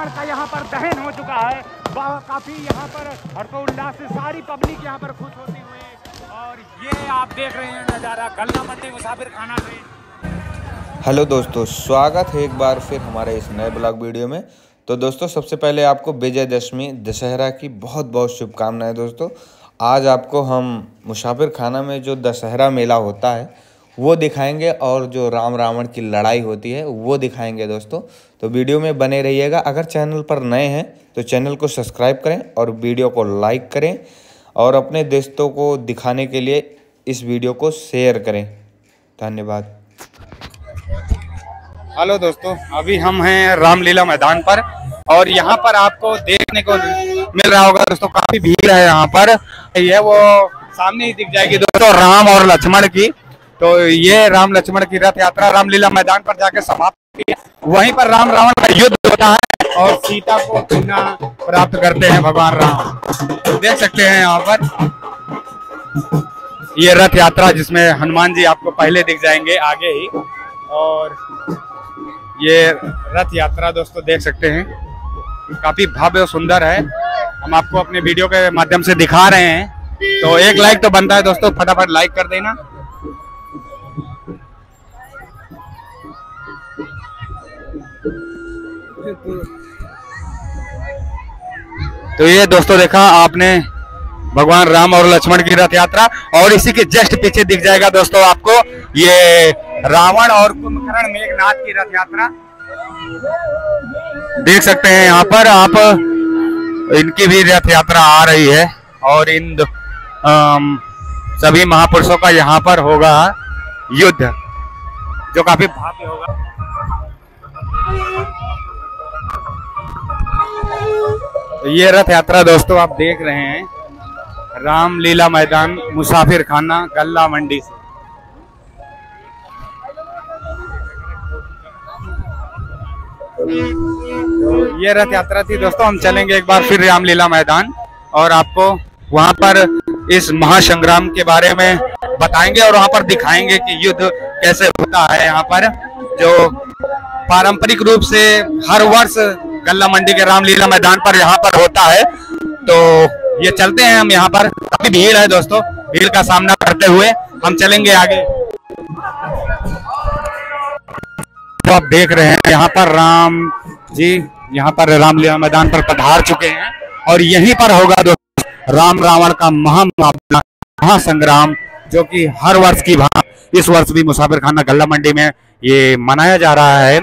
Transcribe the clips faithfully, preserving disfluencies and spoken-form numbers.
रावण का यहाँ पर दहन हो चुका है। वह काफी यहाँ पर हर्षोल्लास से सारी पब्लिक यहाँ पर खुश होती हुई, और ये आप देख रहे हैं नज़ारा गल्ला मंडी मुसाफिर खाना से। हेलो दोस्तों, स्वागत है एक बार फिर हमारे इस नए ब्लॉग वीडियो में। तो दोस्तों, सबसे पहले आपको विजयदशमी दशहरा की बहुत बहुत शुभकामनाएं। दोस्तों, आज आपको हम मुसाफिर खाना में जो दशहरा मेला होता है वो दिखाएंगे, और जो राम रावण की लड़ाई होती है वो दिखाएंगे दोस्तों। तो वीडियो में बने रहिएगा। अगर चैनल पर नए हैं तो चैनल को सब्सक्राइब करें और वीडियो को लाइक करें, और अपने दोस्तों को दिखाने के लिए इस वीडियो को शेयर करें। धन्यवाद। हेलो दोस्तों, अभी हम हैं रामलीला मैदान पर, और यहाँ पर आपको देखने को मिल रहा होगा दोस्तों, काफी भीड़ है यहाँ पर। ये वो सामने ही दिख जाएगी दोस्तों राम और लक्ष्मण की। तो ये राम लक्ष्मण की रथ यात्रा रामलीला मैदान पर जाके समाप्त होती है। वहीं पर राम रावण का युद्ध होता है और सीता को पुनः प्राप्त करते हैं भगवान राम। देख सकते हैं यहाँ पर ये रथ यात्रा, जिसमें हनुमान जी आपको पहले दिख जाएंगे आगे ही। और ये रथ यात्रा दोस्तों देख सकते हैं, काफी भव्य और सुंदर है। हम आपको अपने वीडियो के माध्यम से दिखा रहे हैं, तो एक लाइक तो बनता है दोस्तों, फटाफट लाइक कर देना। तो ये दोस्तों देखा आपने भगवान राम और लक्ष्मण की रथ यात्रा, और इसी के जस्ट पीछे दिख जाएगा दोस्तों आपको ये रावण और कुंभकर्ण मेघनाथ की रथ यात्रा। देख सकते हैं यहाँ पर आप, इनकी भी रथ यात्रा आ रही है, और इन आम, सभी महापुरुषों का यहाँ पर होगा युद्ध, जो काफी भव्य होगा। ये रथ यात्रा दोस्तों आप देख रहे हैं रामलीला मैदान मुसाफिर खाना गल्ला मंडी से। तो ये रथ यात्रा थी दोस्तों। हम चलेंगे एक बार फिर रामलीला मैदान, और आपको वहां पर इस महासंग्राम के बारे में बताएंगे, और वहां पर दिखाएंगे कि युद्ध कैसे होता है। यहाँ पर जो पारंपरिक रूप से हर वर्ष गल्ला मंडी के रामलीला मैदान पर यहाँ पर होता है। तो ये चलते हैं हम, यहाँ पर काफी भीड़ है दोस्तों, भीड़ का सामना करते हुए हम चलेंगे आगे। तो आप देख रहे हैं यहाँ पर राम जी यहाँ पर रामलीला मैदान पर पधार चुके हैं, और यहीं पर होगा दोस्तों राम रावण का महामुकाबला, महासंग्राम, जो कि हर वर्ष की भांति इस वर्ष भी मुसाफिर खाना गल्ला मंडी में ये मनाया जा रहा है।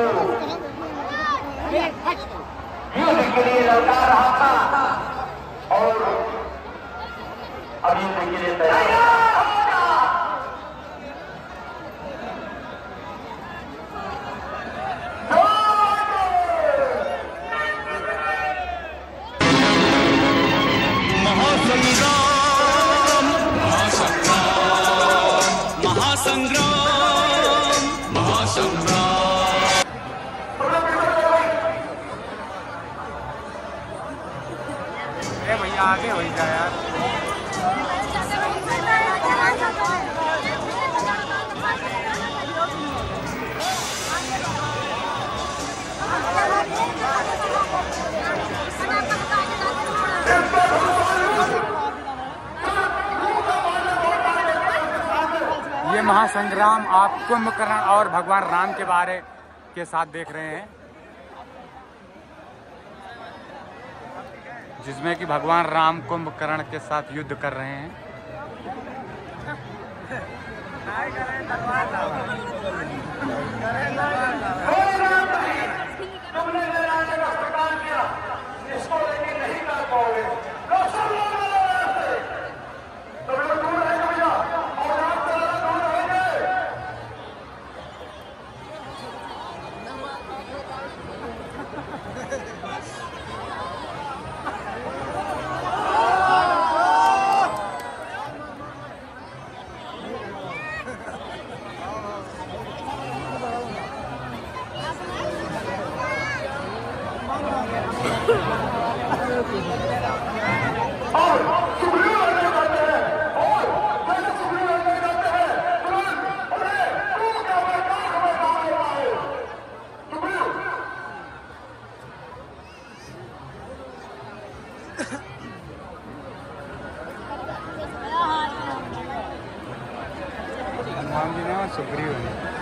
युद्ध के लिए ललकार रहा था और अब युद्ध के लिए तैयार। भैया आगे हो जा यार। ये महासंग्राम आप कुंभकर्ण और भगवान राम के बारे के साथ देख रहे हैं, जिसमें कि भगवान राम कुंभकर्ण के साथ युद्ध कर रहे हैं। सुग्रीव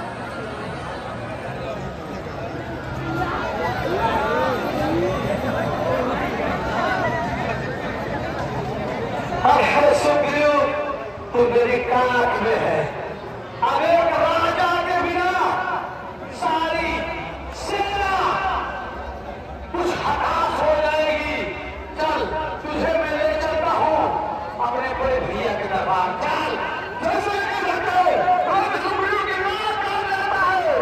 सुग्रीव तू मेरी काट में है। अब एक राजा के बिना सारी सेना कुछ हताश हो जाएगी। चल तुझे मैं ले चलता हूँ अपने बड़े भैया के दरबार। चल जैसे कि रखो सुग्रीव की नाक काट देता है।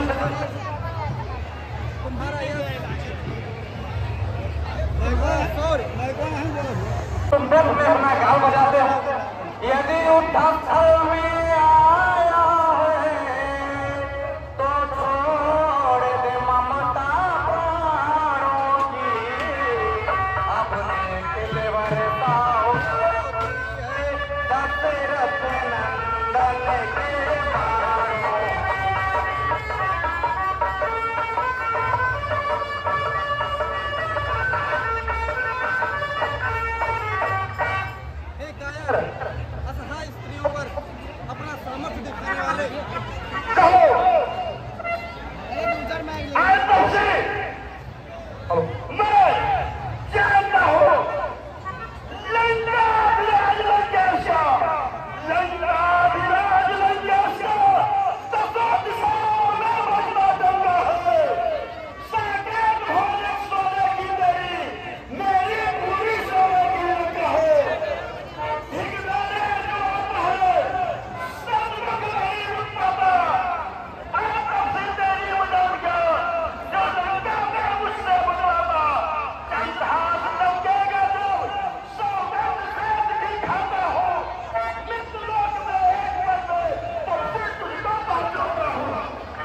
तुम देश में अपना गाँव बजाते हो। यदि उद्धव स्थल में आया है तो छोड़ दे ममता प्राणों की, अपने किले बरसाओ दशरथ नंदन के प्राणों। असहाय स्त्रियों पर अपना सामर्थ्य दिखाने वाले आज तक से मैं जानता हूँ लंका विराज लंकेशा, लंका विराज लंकेशा दसों दिशाओं में बजना चलता है। साकेत भोजन सोने की मेरी मेरी पूरी सोने की लंका है। ठिकदारे जो आता है सब लोग नहीं रुक पाता। आज तक से तेरी मदद का जो लंका में मुझसे बुझवाता, इतिहास लंकेगा जब सौगंध खेत की खाता हो। मित्र लोक में एक बंदे तो फिर तुझको पहुंचूंगा हूँ।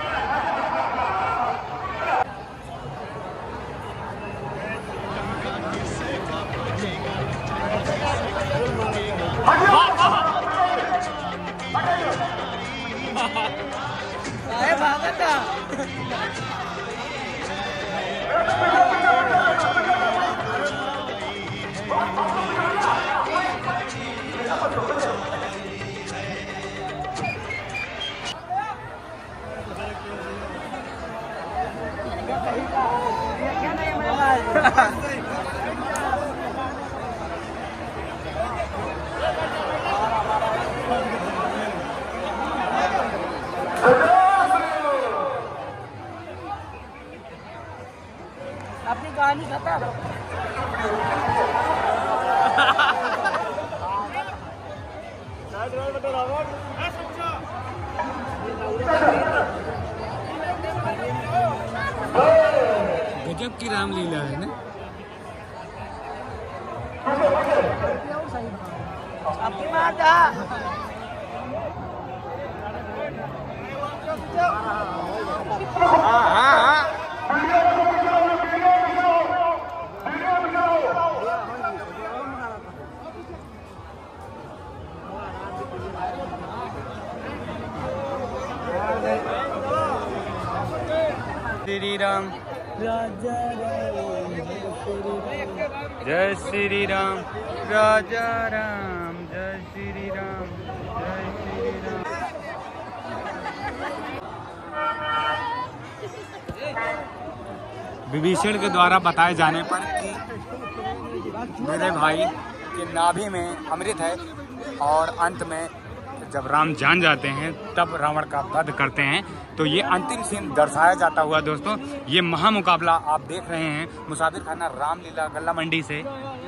अपनी कहानी खत्म। गजब की रामलीला है ना। अपनी माता हाँ हाँ हाँ श्री राम जय श्री राम राजा राम जय श्री राम जय श्री राम। विभीषण के द्वारा बताए जाने पर कि मेरे भाई के नाभि में अमृत है और अंत में जब राम जान जाते हैं तब रावण का वध करते हैं। तो ये अंतिम सीन दर्शाया जाता हुआ दोस्तों ये महामुकाबला आप देख रहे हैं मुसाफिर खाना रामलीला गल्ला मंडी से।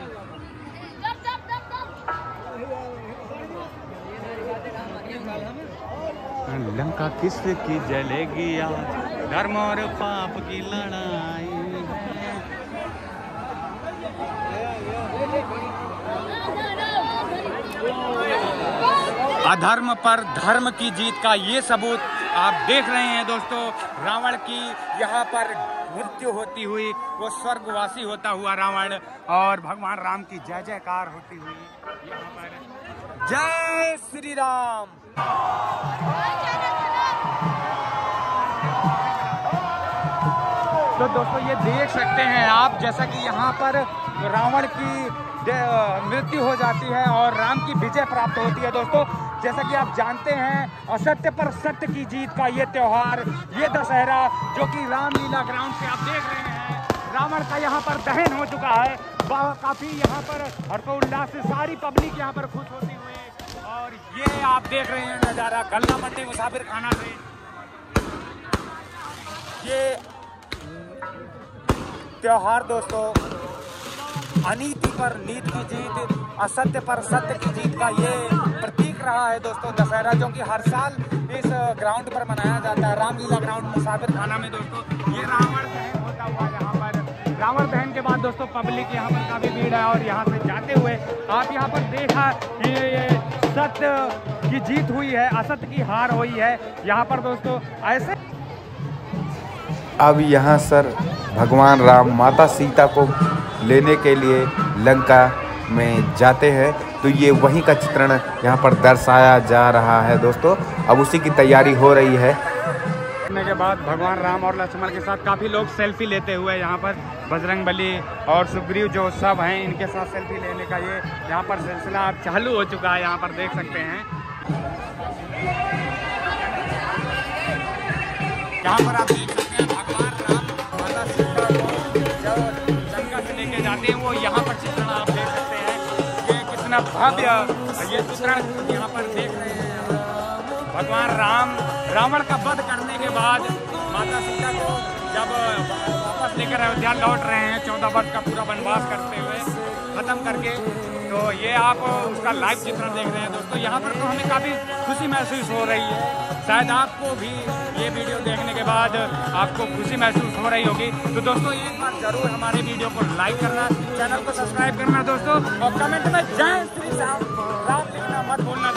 लंका किसकी जलेगी आज, धर्म और पाप की लड़ाई है। अधर्म पर धर्म की जीत का ये सबूत आप देख रहे हैं दोस्तों। रावण की यहाँ पर मृत्यु होती हुई, वो स्वर्गवासी होता हुआ रावण, और भगवान राम की जय जयकार होती हुई यहाँ पर। जय श्री राम। तो दोस्तों ये देख सकते हैं आप, जैसा कि यहाँ पर रावण की मृत्यु हो जाती है और राम की विजय प्राप्त होती है। दोस्तों जैसा कि आप जानते हैं असत्य पर सत्य की जीत का ये त्योहार, ये दशहरा जो कि रामलीला ग्राउंड पे आप देख रहे हैं, रावण का यहाँ पर दहन हो चुका है। काफी यहाँ पर हर्षोल्लास से सारी पब्लिक यहाँ पर खुश होती हुई, और ये आप देख रहे हैं नज़ारा गल्ला मंडी मुसाफिर खाना से। ये त्योहार दोस्तों अनीति पर नीति की जीत, असत्य पर सत्य की जीत का ये प्रतीक रहा है दोस्तों दशहरा, जो कि हर साल इस ग्राउंड पर मनाया जाता है, रामलीला ग्राउंड मुसाफिर खाना में दोस्तों। ये रावण दहन होता हुआ यहाँ पर, रावण दहन के बाद दोस्तों पब्लिक यहाँ पर काफ़ी भीड़ है, और यहाँ से जाते हुए आप यहाँ पर देखा ये, ये सत्य की जीत हुई है, असत्य की हार हुई है यहाँ पर दोस्तों। ऐसे अब यहाँ सर भगवान राम माता सीता को लेने के लिए लंका में जाते हैं, तो ये वहीं का चित्रण यहाँ पर दर्शाया जा रहा है दोस्तों। अब उसी की तैयारी हो रही है। करने के बाद भगवान राम और लक्ष्मण के साथ काफ़ी लोग सेल्फी लेते हुए यहाँ पर, बजरंगबली और सुग्रीव जो सब हैं इनके साथ सेल्फी लेने का ये यहाँ पर सिलसिला अब चालू हो चुका है, यहाँ पर देख सकते हैं। यहाँ पर आप देख सकते हैं भगवान राम माता सीता को जब लंका से लेके जाते हैं, वो यहाँ पर चित्रण आप देख सकते हैं। ये कितना भव्य ये चित्रण यहाँ पर देख रहे हैं। भगवान राम रावण का वध करने के बाद माता सीता को जब वापस लेकर अयोध्या लौट रहे हैं, चौदह वर्ष का पूरा वनवास करते हुए खत्म करके, तो ये आप उसका लाइव चित्रण देख रहे हैं दोस्तों। यहाँ पर तो हमें काफ़ी खुशी महसूस हो रही है, शायद आपको भी ये वीडियो देखने के बाद आपको खुशी महसूस हो रही होगी। तो दोस्तों एक बार जरूर हमारे वीडियो को लाइक करना, चैनल को सब्सक्राइब करना दोस्तों, और कमेंट में जय श्री राम राम लिखना मत भूलना